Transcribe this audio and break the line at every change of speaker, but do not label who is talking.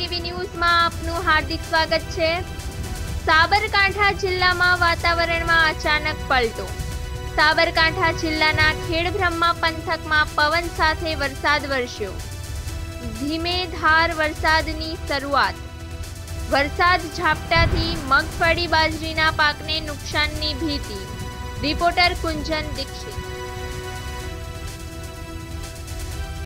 TV ન્યૂઝમાં આપનું હાર્દિક સ્વાગત છે। સાબરકાંઠા જિલ્લામાં વાતાવરણમાં અચાનક પલટો। સાબરકાંઠા જિલ્લાના ખેડબ્રહ્મા પંથકમાં પવન સાથે વરસાદ વરસ્યો। ધીમે ધાર વરસાદની શરૂઆત। વરસાદ ઝાપટાથી મગફળી બાજરીના પાકને નુકસાનની ભીતિ। રિપોર્ટર કુંજન દીક્ષિત।